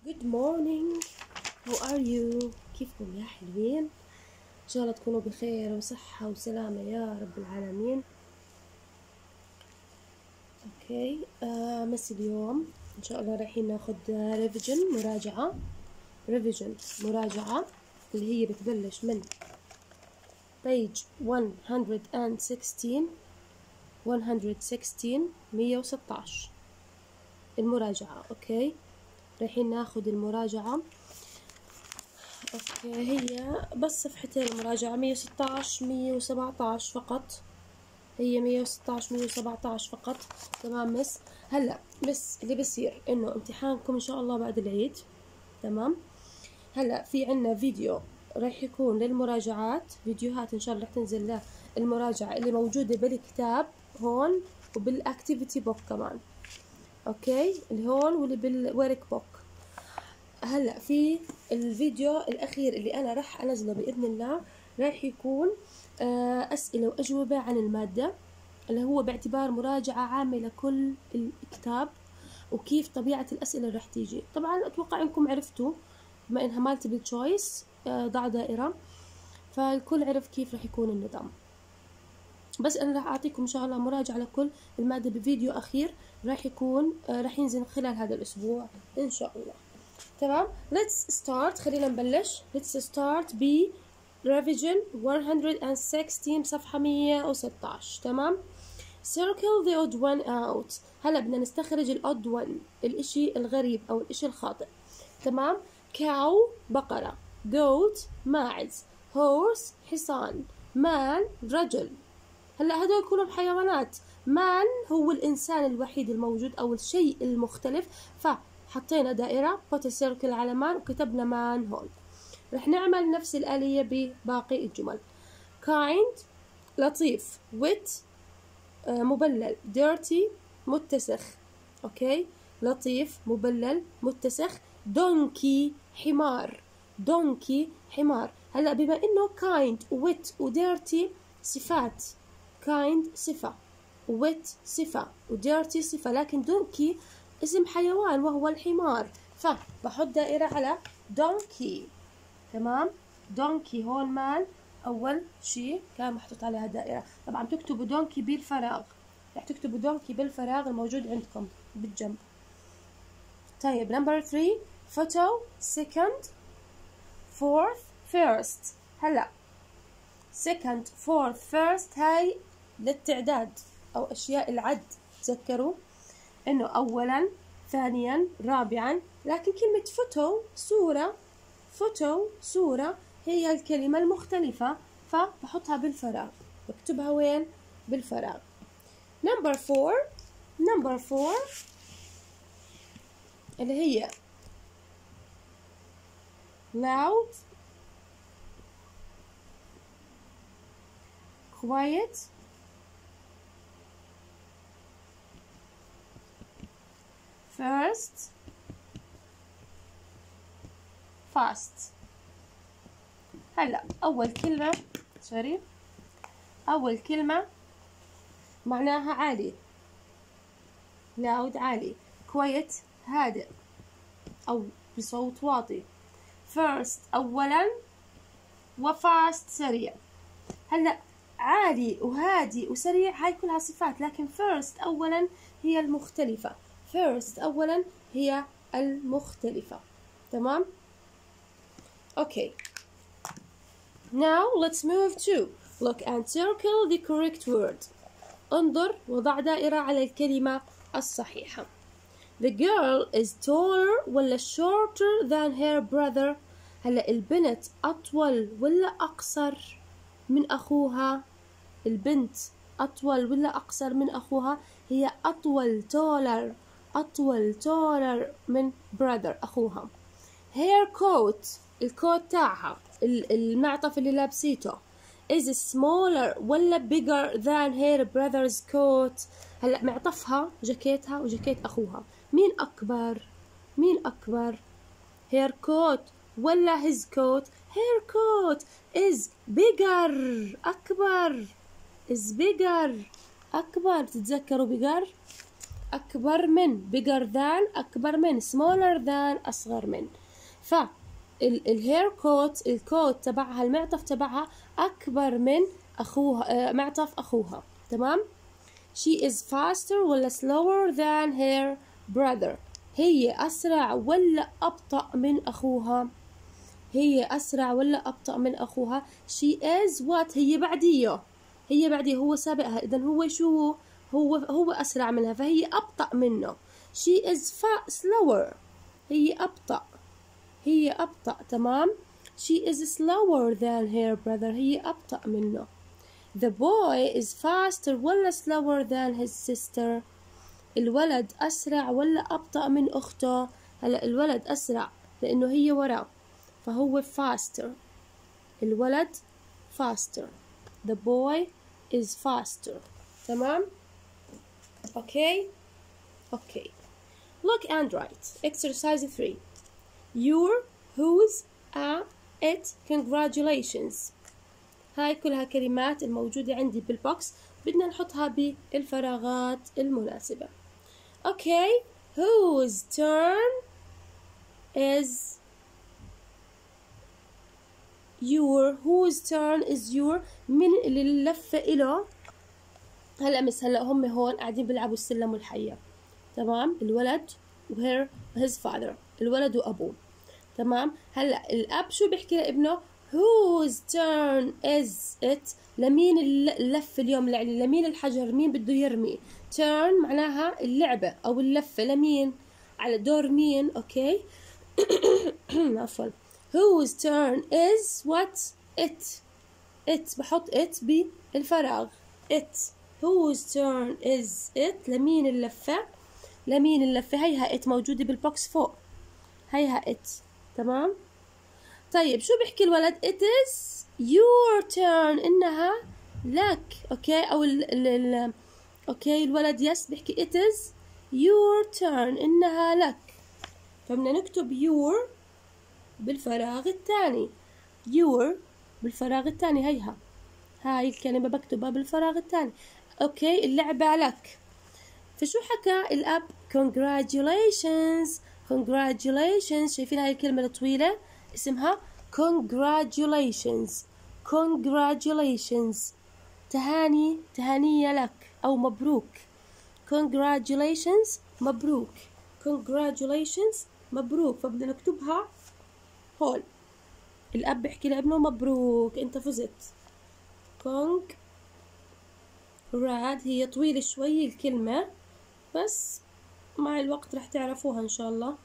Good morning. How are you? كيفكم يا حلوين؟ إن شاء الله تكونوا بخير وصحة وسلامة يا رب العالمين. أوكي مس اليوم إن شاء الله رايحين ناخد ريفيجن مراجعة اللي هي بتبلش من page 116 116 المراجعة. أوكي رايحين ناخد المراجعة. اوكي هي بس صفحتين المراجعة 116 117 فقط. هي 116 117 فقط. تمام مس. هلا مس اللي بصير انه امتحانكم ان شاء الله بعد العيد. تمام. هلا في عنا فيديو راح يكون للمراجعات، فيديوهات ان شاء الله راح تنزل للمراجعة اللي موجودة بالكتاب هون وبالاكتيفيتي بوك كمان. اوكي اللي هون واللي بالورك بوك. هلا في الفيديو الاخير اللي انا راح انزله باذن الله راح يكون اسئله واجوبه عن الماده، اللي هو باعتبار مراجعه عامه لكل الكتاب، وكيف طبيعه الاسئله اللي راح تيجي. طبعا اتوقع انكم عرفتوا بما انها مالتيبل تشويس ضع دائره، فالكل عرف كيف راح يكون النظام. بس انا راح اعطيكم ان شاء الله مراجعه لكل الماده بفيديو اخير راح يكون راح ينزل خلال هذا الاسبوع ان شاء الله. تمام. let's start. خلينا نبلش. let's start ب revision 116 صفحة 116. تمام. circle the odd one out. هلا بدنا نستخرج ال odd one، الاشي الغريب او الاشي الخاطئ. تمام. cow بقرة، goat ماعز، horse حصان، man رجل. هلا هدول كلهم حيوانات. man هو الانسان الوحيد الموجود او الشيء المختلف، حطينا دائرة put a circle على مان وكتبنا مان هون. رح نعمل نفس الآلية بباقي الجمل. kind لطيف، wet مبلل، dirty متسخ. اوكي لطيف مبلل متسخ. donkey حمار، donkey حمار. هلا بما انه kind wet وdirty صفات، kind صفة wet صفة وdirty صفة، لكن donkey اسم حيوان وهو الحمار، فبحط دائرة على donkey. تمام. donkey هون مان أول شيء كان محطوط عليها دائرة. طبعا تكتبوا donkey بالفراغ، رح تكتبوا donkey بالفراغ الموجود عندكم بالجنب. طيب number 3 photo second fourth first. هلا second fourth first هاي للتعداد أو أشياء العد. تذكروا انه اولا ثانيا رابعا، لكن كلمة فوتو صورة هي الكلمة المختلفة، فبحطها بالفراغ، بكتبها وين؟ بالفراغ. number 4 اللي هي loud quiet first fast. هلا أول كلمة معناها عالي، loud عالي، quiet هادئ أو بصوت واطي، first أولا، وfast سريع. هلا عالي وهادي وسريع هاي كلها صفات، لكن first أولا هي المختلفة. first أولا هي المختلفة. تمام. okay now let's move to look and circle the correct word. انظر وضع دائرة على الكلمة الصحيحة. the girl is taller ولا shorter than her brother. هلا البنت أطول ولا أقصر من أخوها؟ البنت أطول ولا أقصر من أخوها؟ هي أطول taller من brother أخوها. hair coat الكوت تاعها المعطف اللي لابسيته is smaller ولا bigger than her brother's coat. هلا معطفها جاكيتها وجاكيت أخوها، مين أكبر؟ hair coat ولا his coat؟ hair coat is bigger أكبر. تتذكروا bigger أكبر من، bigger than أكبر من، smaller than أصغر من. الهير كوت، الكوت تبعها المعطف تبعها أكبر من أخوها، معطف أخوها. تمام. she is faster ولا slower than her brother. هي أسرع ولا أبطأ من أخوها؟ هي أسرع ولا أبطأ من أخوها؟ she is what؟ هي بعديه، هي بعديه، هو سابقها، إذا هو شو؟ هو أسرع منها، فهي أبطأ منه. she is slower، هي أبطأ، هي أبطأ. تمام. she is slower than her brother، هي أبطأ منه. the boy is faster ولا slower than his sister. الولد أسرع ولا أبطأ من أخته؟ هلا الولد أسرع لأنه هي وراه، فهو faster. الولد faster. the boy is faster. تمام. okay. okay. look and write. exercise 3. your, whose, a, it, congratulations. هاي كلها كلمات الموجودة عندي بالبوكس، بدنا نحطها بالفراغات المناسبة. okay. whose turn is your. whose turn is your. من اللي اللفة إله؟ هلا هلا هم هون قاعدين بيلعبوا السلم والحية. تمام. الولد وهير his father، الولد وأبوه. تمام. هلا الأب شو بيحكي لابنه؟ whose turn is it. لمين اللف اليوم؟ لمين الحجر؟ مين بده يرمي؟ turn معناها اللعبة أو اللفة، لمين؟ على دور مين؟ أوكي. عفوا. whose turn is what؟ it بحط it بالفراغ. it. whose turn is it. لمين اللفة؟ لمين اللفة؟ هيها it موجودة بالبوكس فوق، هيها it. تمام. طيب شو بيحكي الولد؟ it is your turn، إنها لك. أوكي. أو أوكي الولد يس بيحكي it is your turn، إنها لك. فبدنا نكتب your بالفراغ الثاني. your بالفراغ الثاني، هيها هاي الكلمة بكتبها بالفراغ الثاني. أوكي. اللعبة لك. فشو حكى الأب؟ congratulations. congratulations. شايفين هاي الكلمة الطويلة اسمها congratulations. congratulations تهاني، تهانية لك أو مبروك. congratulations مبروك. congratulations مبروك. فبدنا نكتبها هون. الأب بيحكي لابنه مبروك أنت فزت. هي طويلة شوي الكلمة، بس مع الوقت رح تعرفوها إن شاء الله،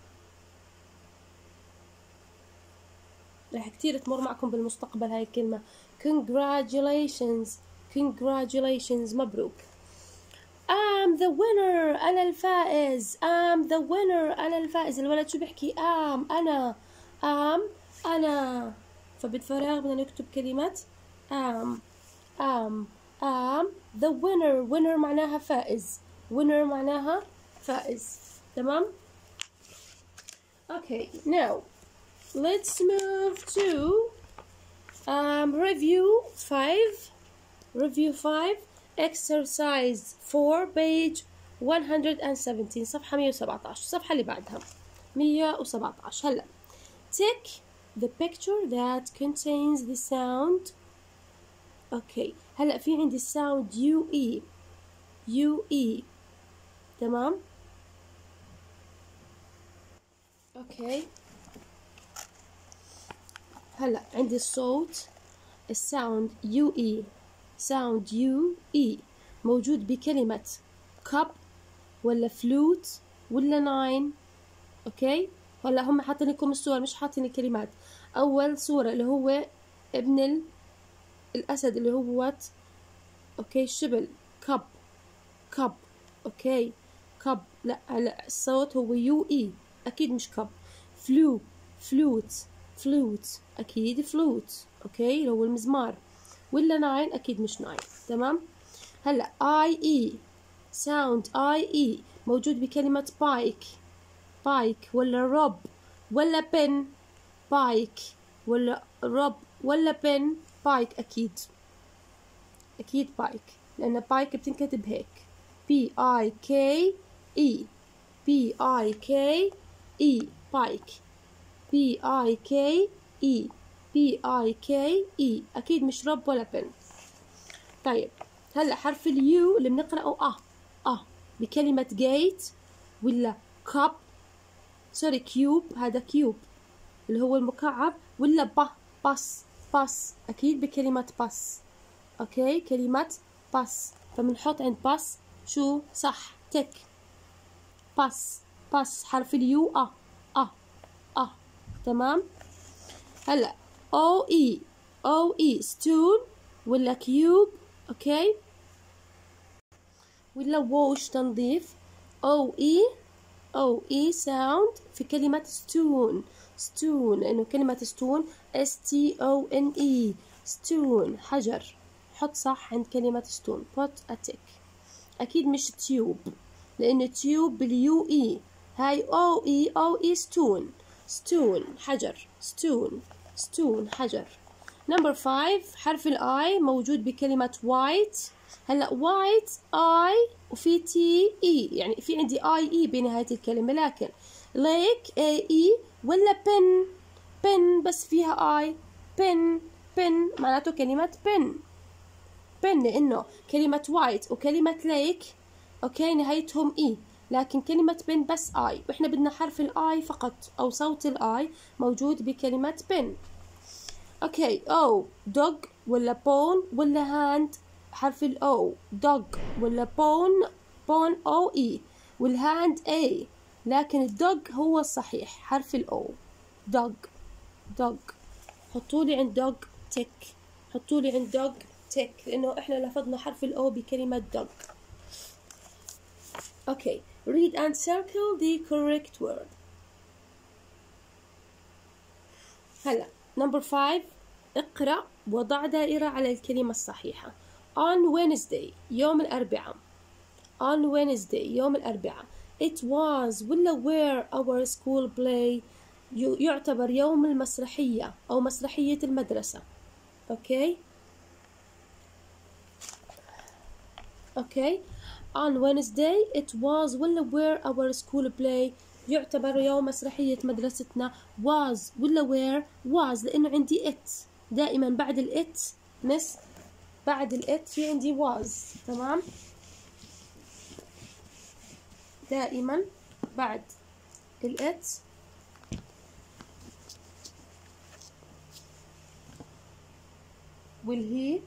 رح كتير تمر معكم بالمستقبل هاي الكلمة. congratulations. congratulations مبروك. I'm the winner. أنا الفائز. I'm the winner. أنا الفائز. الولد شو بيحكي؟ أنا. أنا. فبالفراغ بدنا نكتب كلمة am the winner. winner معناها فائز. winner معناها فائز. تمام. okay. now let's move to review 5. review 5 exercise 4 page 117 صفحة 117. الصفحة اللي بعدها 117. هلا take the picture that contains the sound. اوكي. هلا في عندي sound UE. تمام. اوكي. هلا عندي الصوت الساوند UE. sound UE موجود بكلمة cup ولا flute ولا 9. اوكي. هلا هم حاطين لكم الصور مش حاطين الكلمات. اول صورة اللي هو ابن الاسد اللي هو what. اوكي. شبل cup. اوكي. cup. لا هلا الصوت هو UE اكيد مش cup. flute اكيد flute. اوكي اللي هو المزمار. ولا 9 اكيد مش 9. تمام. هلا IE sound IE موجود بكلمة bike ولا rob ولا pen. bike ولا rob ولا pen. bike اكيد bike، لان bike بتنكتب هيك BIK E B-I-K-E bike B-I-K-E B-I-K-E أكيد مش رب ولا بن. طيب هلا حرف اليو اللي بنقرأه بكلمة gate ولا cup سوري كيوب، هذا كيوب اللي هو المكعب، ولا باس أكيد بكلمة باس. أوكي كلمة باس، فبنحط عند باس شو صح تك باس حرف اليو تمام. هلا او اي ستون ولا كيوب اوكي، ولا ووش تنظيف. او اي ساوند في كلمة ستون لانه كلمة ستون STONE ستون حجر، حط صح عند كلمة ستون put a tick. اكيد مش تيوب لان تيوب باليو اي، هاي او اي ستون حجر، ستون حجر. نمبر 5 حرف الاي موجود بكلمة وايت. هلا وايت اي وفي تي اي، يعني في عندي اي بنهاية الكلمة، لكن ليك اي ولا بن بس فيها اي، بن معناته كلمة بن لانه كلمة وايت وكلمة ليك اوكي نهايتهم اي، لكن كلمة بن بس اي، واحنا بدنا حرف الاي فقط او صوت الاي موجود بكلمة بن. اوكي او دوغ ولا بون ولا هاند. حرف الاو دوغ ولا بون او اي، والهاند اي، لكن الدوغ هو الصحيح حرف الاو دوغ. حطولي عند دوغ تك، حطولي عند دوغ تك لانه احنا لفظنا حرف الاو بكلمة دوغ. اوكي read and circle the correct word. هلا نمبر 5 اقرأ وضع دائرة على الكلمة الصحيحة. on Wednesday يوم الأربعاء، on Wednesday يوم الأربعاء. it was ولا were our school play يعتبر يوم المسرحية أو مسرحية المدرسة. اوكي on Wednesday it was ولا were our school play يعتبر يوم مسرحية مدرستنا. was ولا were was لأنه عندي it دائما بعد الات مس، بعد الات في عندي was تمام، دائما بعد الات والهي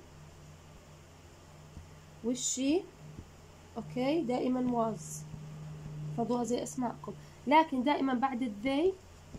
والشي اوكي دائما was، فضوها زي اسماءكم، لكن دائما بعد الذي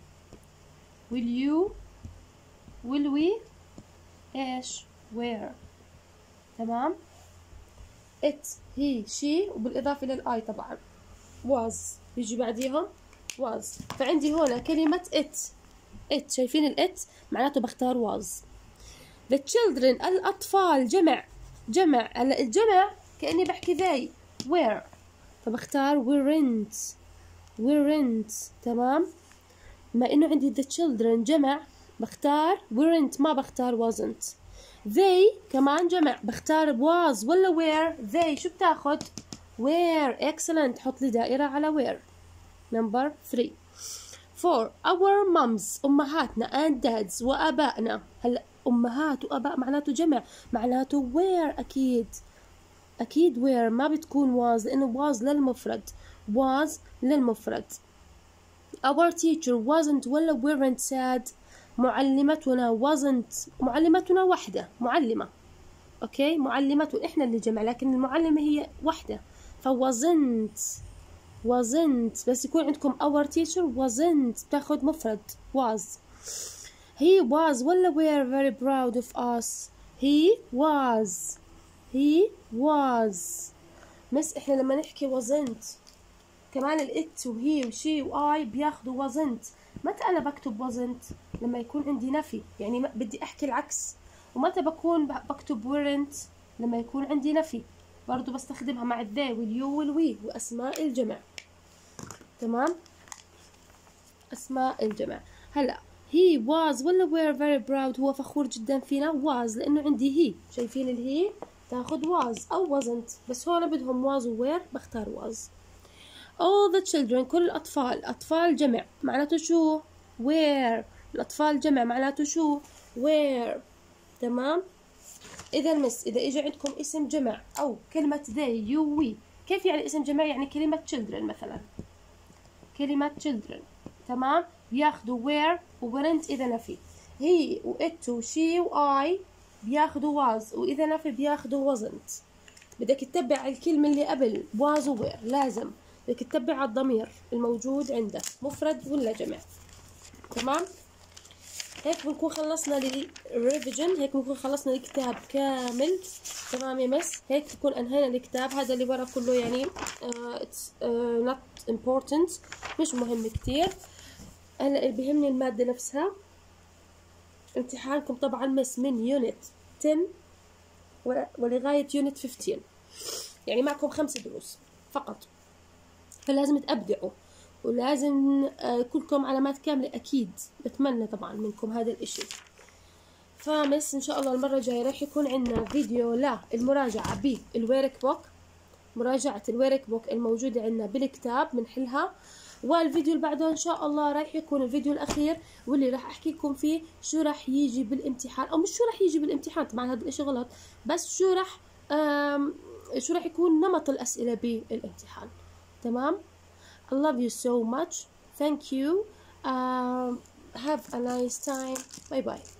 واليو والوي ايش where تمام. it he she وبالاضافه للاي طبعا was بيجي بعديهم was، فعندي هنا كلمه it شايفين الات معناته بختار was. the children الاطفال جمع هلا الجمع كاني بحكي they were، فبختار weren't تمام. بما انه عندي the children جمع بختار weren't ما بختار wasn't. they كمان جمع بختار was ولا were. they شو بتاخد were excellent، حط لي دائرة على were. number 3 4 our moms أمهاتنا and dads وأبائنا. هلا أمهات وأباء معناته جمع، معناته were أكيد were ما بتكون was لأنه was للمفرد. our teacher wasn't ولا weren't sad. معلمتنا wasn't، معلمتنا وحدة معلمة اوكي، معلمته احنا اللي جمع لكن المعلمة هي وحدة، فwasn't بس يكون عندكم our teacher wasn't بتاخد مفرد was. he was ولا were very proud of us. he was مس احنا لما نحكي wasn't كمان الات وهي وشي واي بياخدوا wasn't، متى انا بكتب wasn't لما يكون عندي نفي، يعني بدي احكي العكس، ومتى بكون بكتب weren't لما يكون عندي نفي، برضو بستخدمها مع الذي واليو والوي واسماء الجمع تمام، اسماء الجمع. هلا he was ولا were very proud هو فخور جدا فينا was لانه عندي هي، شايفين الهي تاخد was او wasn't، بس هون بدهم was و were بختار was. all the children كل الأطفال. أطفال جمع معناته شو؟ where. الأطفال جمع معناته شو؟ where. تمام. إذا مس إذا إجا عندكم اسم جمع أو كلمة they you we، كيف يعني اسم جمع؟ يعني كلمة children مثلا، كلمة children تمام، بياخدوا where وweren't إذا نفي. هي و it و she و I بياخدوا was، وإذا نفي بياخدوا wasn't. بدك تتبع الكلمة اللي قبل was و were، لازم بدك تتبع الضمير الموجود عندك مفرد ولا جمع. تمام. هيك بنكون خلصنا للريفيجن، هيك بنكون خلصنا الكتاب كامل. تمام يا مس، هيك بكون انهينا الكتاب. هذا اللي ورا كله يعني it's not important، مش مهم كتير. هلا اللي بيهمني المادة نفسها. امتحانكم طبعا مس من يونت 10 ولغاية يونت 15، يعني معكم 5 دروس فقط، فلازم تبدعوا ولازم كلكم علامات كاملة أكيد. بتمنى طبعا منكم هذا الإشي. فمس إن شاء الله المرة الجاية راح يكون عندنا فيديو للمراجعة بالورك بوك، مراجعة الورك بوك الموجودة عندنا بالكتاب بنحلها. والفيديو اللي بعده إن شاء الله راح يكون الفيديو الأخير، واللي راح أحكي لكم فيه شو راح يجي بالامتحان، أو مش شو راح يجي بالامتحان طبعا هذا الإشي غلط، بس شو راح يكون نمط الأسئلة بالامتحان. تمام. I love you so much. Thank you. Have a nice time. Bye bye.